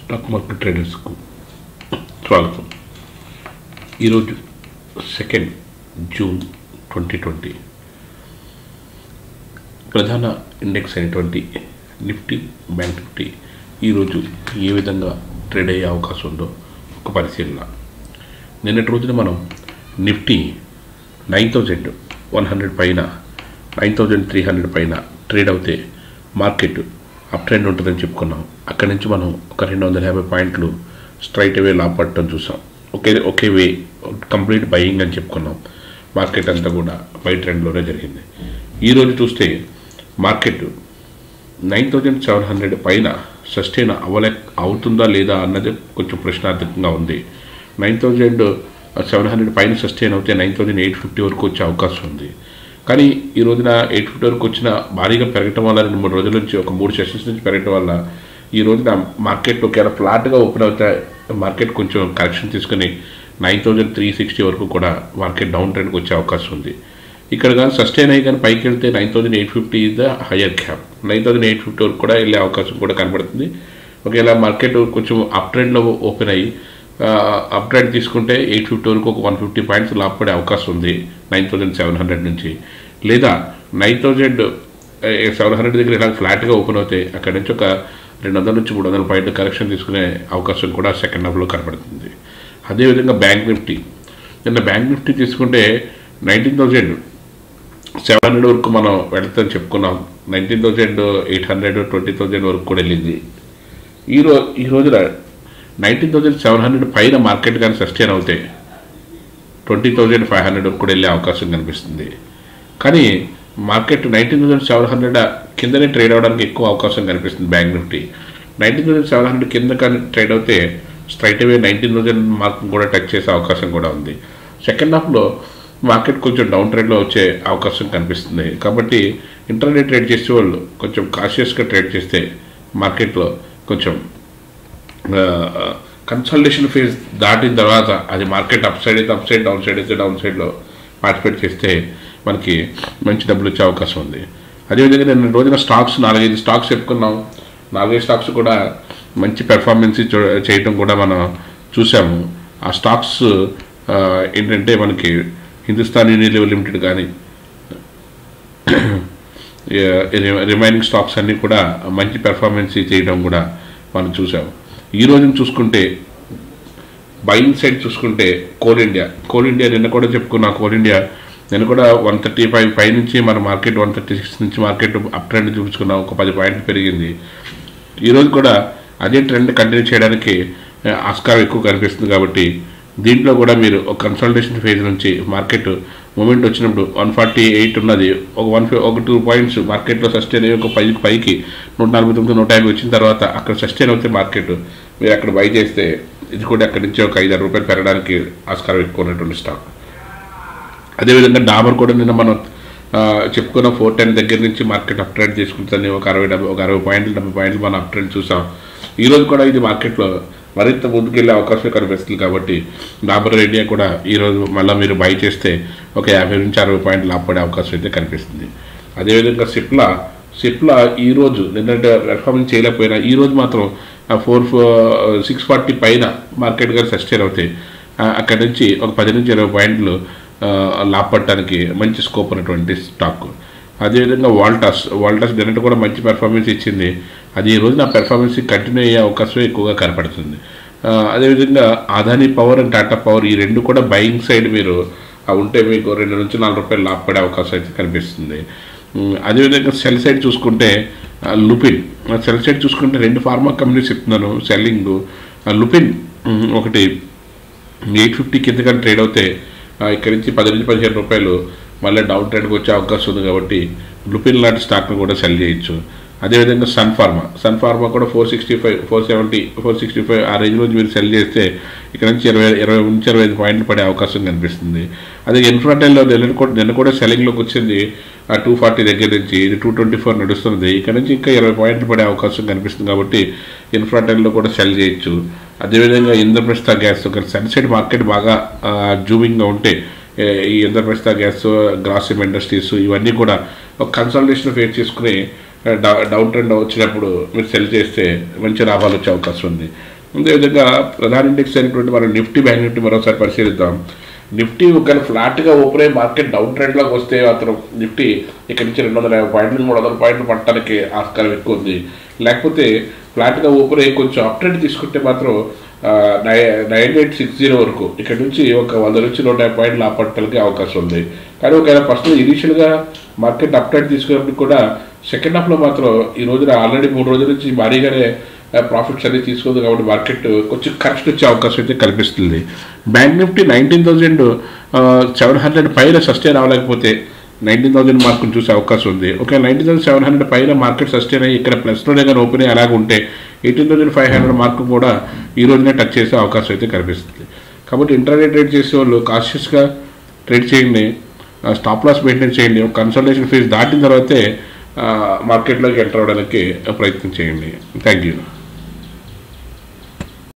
Stock market ట్రేడర్స్కు స్వాగతం. ఈరోజు 2 June 2020 ప్రధాన ఇండెక్స్ అయినటువంటి నిఫ్టీ, బ్యాంక్ నిఫ్టీ ఈరోజు ఏ విధంగా ట్రేడ్ అయ్యే అవకాశం ఉందో ఒక పరిశీలన. నిన్నటి రోజున మనం నిఫ్టీ 9100 పైన 9300 పైన ట్రేడ్ అవుతే మార్కెట్ అప్ ట్రెండ్ ఉంటుందని చెప్పుకున్నాం. అక్కడి నుంచి మనం ఒక 250 పాయింట్లు స్ట్రైట్ అవే లాభ పట్టడం చూసాం. ఒకే వే కంప్లీట్ బయింగ్ అని చెప్పుకున్నాం. మార్కెట్ అంతా కూడా బై ట్రెండ్లోనే జరిగింది. ఈరోజు చూస్తే మార్కెట్ 9700 పైన సస్టైన్ అవుతుందా లేదా అన్నది కొంచెం ప్రశ్నార్థకంగా ఉంది. 9700 పైన సస్టైన్ అవుతే 9850 వరకు వచ్చే అవకాశం ఉంది. కానీ ఈ రోజున 850 వరకు వచ్చిన భారీగా పెరగటం వల్ల 2-3 రోజుల నుంచి ఒక 3 సెషన్స్ నుంచి పెరగటం వల్ల ఈ రోజున మార్కెట్ ఒకవేళ ఫ్లాట్గా ఓపెన్ అవుతే మార్కెట్ కొంచెం కరెక్షన్ తీసుకుని 9360 వరకు కూడా మార్కెట్ డౌన్ ట్రెండ్కి వచ్చే అవకాశం ఉంది. ఇక్కడ కానీ సస్టైన్ అయ్యి కానీ పైకి వెళ్తే 9850 ఈజ్ ద హయ్యర్ క్యాప్. 9850 వరకు కూడా వెళ్ళే అవకాశం కూడా కనబడుతుంది. ఒకవేళ మార్కెట్ కొంచెం అప్ ట్రెండ్లో ఓపెన్ అయ్యి అప్ ట్రెండ్ తీసుకుంటే 850 వరకు ఒక 150 పాయింట్స్ లాభపడే అవకాశం ఉంది 9700 నుంచి. లేదా 9700 దగ్గర ఇలా ఫ్లాట్గా ఓపెన్ అవుతే అక్కడ నుంచి ఒక 200 నుంచి 300 పాయింట్ కరెక్షన్ తీసుకునే అవకాశం కూడా సెకండ్ హాఫ్లో కనబడుతుంది. అదేవిధంగా బ్యాంక్ నిఫ్టీ, నిన్న బ్యాంక్ నిఫ్టీ తీసుకుంటే 19700 వరకు మనం వెళ్తామని చెప్పుకున్నాం. 19800 20,000 వరకు కూడా వెళ్ళింది. ఈ రోజున 19700 పైన మార్కెట్ కానీ సస్టైన్ అవుతే 20,500 వరకు కూడా వెళ్ళే అవకాశం కనిపిస్తుంది. కానీ మార్కెట్ 19700 కిందనే ట్రేడ్ అవ్వడానికి ఎక్కువ అవకాశం కనిపిస్తుంది. బ్యాంక్ నిఫ్టీ 19700 కింద కానీ ట్రేడ్ అవుతే స్ట్రైట్ అవే 19,000 మార్క్ కూడా టచ్ చేసే అవకాశం కూడా ఉంది. సెకండ్ హాఫ్లో మార్కెట్ కొంచెం డౌన్ ట్రెండ్లో వచ్చే అవకాశం కనిపిస్తుంది. కాబట్టి ఇంటర్నే ట్రేడ్ చేసే వాళ్ళు కొంచెం కాషియస్గా ట్రేడ్ చేస్తే మార్కెట్లో కొంచెం కన్సల్టేషన్ ఫేజ్ దాటిన తర్వాత అది మార్కెట్ అప్ సైడ్ అయితే అప్ సైడ్, డౌన్ సైడ్ అయితే డౌన్ సైడ్లో పార్టిసిపేట్ చేస్తే మనకి మంచి డబ్బులు వచ్చే అవకాశం ఉంది. అదేవిధంగా నేను రోజున స్టాక్స్ 4-5 స్టాక్స్ చెప్పుకున్నాం. 4-5 స్టాక్స్ కూడా మంచి పెర్ఫార్మెన్స్ చేయటం కూడా మనం చూసాము. ఆ స్టాక్స్ ఏంటంటే మనకి హిందుస్థాన్ యూనిలివర్ లిమిటెడ్ కానీ రిమైనింగ్ స్టాక్స్ అన్నీ కూడా మంచి పెర్ఫార్మెన్స్ చేయడం కూడా మనం చూసాము. ఈ రోజున చూసుకుంటే బయింగ్ సైడ్ చూసుకుంటే కోల్ ఇండియా నిన్న కూడా చెప్పుకున్నా. కోల్ ఇండియా నిన్న కూడా 135 పై నుంచి మన మార్కెట్ 136 నుంచి మార్కెట్ అప్ ట్రెండ్ చూపించుకున్నాం. ఒక 10 పాయింట్లు పెరిగింది. ఈరోజు కూడా అదే ట్రెండ్ కంటిన్యూ చేయడానికి ఆస్కారం ఎక్కువ కనిపిస్తుంది. కాబట్టి దీంట్లో కూడా మీరు ఒక కన్సల్టేషన్ ఫేజ్ నుంచి మార్కెట్ మూమెంట్ వచ్చినప్పుడు 148 ఉన్నది, ఒక 2 పాయింట్స్ మార్కెట్లో సస్టైన్ అయ్యి ఒక 10 పైకి 149, 150 వచ్చిన తర్వాత అక్కడ సస్టైన్ అవుతే మార్కెట్ మీరు అక్కడ బై చేస్తే ఇది కూడా అక్కడి నుంచి ఒక 5-6 రూపాయలు పెరగడానికి ఆస్కారం ఎక్కువ ఉన్నటువంటి స్టాక్. అదేవిధంగా డాబర్ కూడా నిన్న మనం చెప్పుకున్న 410 దగ్గర నుంచి మార్కెట్ అప్ ట్రెండ్ తీసుకుంటుంది. ఒక 60 పాయింట్లు 70 పాయింట్లు మనం అప్ ట్రెండ్ చూసాం. ఈరోజు కూడా ఇది మార్కెట్లో మరింత ముందుకెళ్ళే అవకాశం కనిపిస్తుంది. కాబట్టి డాబర్ ఇండియా కూడా ఈరోజు మళ్ళీ మీరు బై చేస్తే ఒక 50 నుంచి 60 పాయింట్లు లాభపడే అవకాశం అయితే కనిపిస్తుంది. అదేవిధంగా సిప్లా ఈరోజు నిన్నటి పెర్ఫార్మెన్స్ చేయలేకపోయినా ఈరోజు మాత్రం 640 పైన మార్కెట్ గారు సస్టైన్ అవుతాయి. అక్కడి నుంచి ఒక 10 నుంచి 20 పాయింట్లు లాభపడటానికి మంచి స్కోప్ ఉన్నటువంటి స్టాక్. అదేవిధంగా వాల్టాస్ నిన్నటి కూడా మంచి పెర్ఫార్మెన్స్ ఇచ్చింది. అది ఈ రోజు నా పెర్ఫార్మెన్స్ కంటిన్యూ అయ్యే అవకాశం ఎక్కువగా కనపడుతుంది. అదేవిధంగా Adani power and Tata power ఈ రెండు కూడా బయింగ్ సైడ్ మీరు ఉంటే మీకు 2 నుంచి 4 రూపాయలు లాభపడే అవకాశం అయితే కనిపిస్తుంది. అదేవిధంగా సెల్ సైడ్ చూసుకుంటే లుపిన్, సెల్ సైడ్ చూసుకుంటే 2 ఫార్మా కంపెనీస్ చెప్తున్నాను సెల్లింగ్. లుపిన్ ఒకటి 850 కింద కానీ ట్రేడ్ అవుతే ఇక్కడి నుంచి 10 నుంచి 15 రూపాయలు మళ్ళీ డౌన్ ట్రెండ్కి వచ్చే అవకాశం ఉంది. కాబట్టి లుపిన్ లాంటి స్టాక్ను కూడా సెల్ చేయొచ్చు. అదేవిధంగా సన్ ఫార్మా కూడా 465, 470, 465 ఆ రేంజ్లో మీరు సెల్ చేస్తే ఇక్కడ నుంచి 20 నుంచి 25 పాయింట్లు పడే అవకాశం కనిపిస్తుంది. అదే ఇన్ఫ్రాటైల్లో నిన్న కూడా సెల్లింగ్లోకి వచ్చింది 240 దగ్గర నుంచి. ఇది 224 నడుస్తుంది. ఇక్కడ నుంచి ఇంకా 20 పాయింట్లు పడే అవకాశం కనిపిస్తుంది. కాబట్టి ఇన్ఫ్రాటైల్లో కూడా సెల్ చేయొచ్చు. అదేవిధంగా ఇంద్రప్రస్థ గ్యాస్ ఒక సన్సెట్ మార్కెట్ బాగా జూమింగ్గా ఉంటే ఈ ఇంద్రప్రస్థ గ్యాస్, గ్రాసిమ్ ఇండస్ట్రీస్ ఇవన్నీ కూడా ఒక కన్సల్టేషన్ ఫేస్ చేసుకుని డౌన్ ట్రెండ్ వచ్చినప్పుడు మీరు సెల్ చేస్తే మంచి లాభాలు వచ్చే అవకాశం ఉంది. అదేవిధంగా ప్రధాన ఇండెక్స్ అయినటువంటి మనం నిఫ్టీ, బ్యాంక్ నిఫ్టీ మరోసారి పరిశీలిద్దాం. నిఫ్టీ ఒకవేళ ఫ్లాట్గా ఓపెన్ అయ్యి మార్కెట్ డౌన్ ట్రెండ్లోకి వస్తే అతను నిఫ్టీ ఇక్కడ నుంచి 250 పాయింట్లు 300 పాయింట్లు పట్టడానికి ఆస్కారం ఎక్కువ ఉంది. లేకపోతే ఫ్లాట్గా ఓపెన్ అయ్యి కొంచెం అప్ ట్రెండ్ తీసుకుంటే మాత్రం 9860 వరకు ఇక్కడ నుంచి ఒక 100 నుంచి 150 పాయింట్లు ఆపట్టడానికి అవకాశం ఉంది. కానీ ఒకవేళ ఫస్ట్ ఇనీషియల్గా మార్కెట్ అప్ ట్రెండ్ తీసుకున్నప్పుడు కూడా సెకండ్ హాఫ్లో మాత్రం ఈ రోజున ఆల్రెడీ 3 రోజుల నుంచి భారీగానే ప్రాఫిట్స్ అనేది తీసుకుంది కాబట్టి మార్కెట్ కొంచెం కరెక్ట్ వచ్చే అవకాశం అయితే కల్పిస్తుంది. బ్యాంక్ నిఫ్టీ 19,700 పైన సస్టైన్ అవ్వలేకపోతే 19,000 మార్కును చూసే అవకాశం ఉంది. ఓకే, 19,700 పైన మార్కెట్ సస్టైన్ అయ్యి ఇక్కడ ప్లస్లోనే కానీ ఓపెన్ అయ్యి అలాగే ఉంటే 18,500 మార్కు కూడా ఈ రోజునే టచ్ చేసే అవకాశం అయితే కనిపిస్తుంది. కాబట్టి ఇంటర్నే ట్రేడ్ చేసే వాళ్ళు కాన్షియస్గా ట్రేడ్ చేయండి, స్టాప్ లాస్ మెయింటైన్ చేయండి. కన్సల్టేషన్ ఫీజు దాటిన తర్వాతే మార్కెట్లోకి ఎంటర్ అవ్వడానికి ప్రయత్నం చేయండి. Thank you.